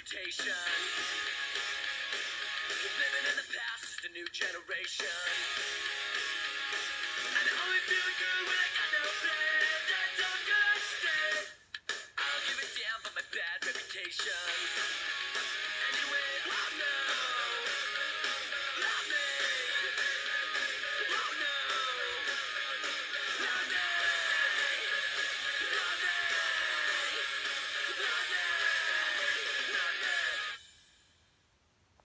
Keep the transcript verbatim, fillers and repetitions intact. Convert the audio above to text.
reputation. Living in the past is the new generation.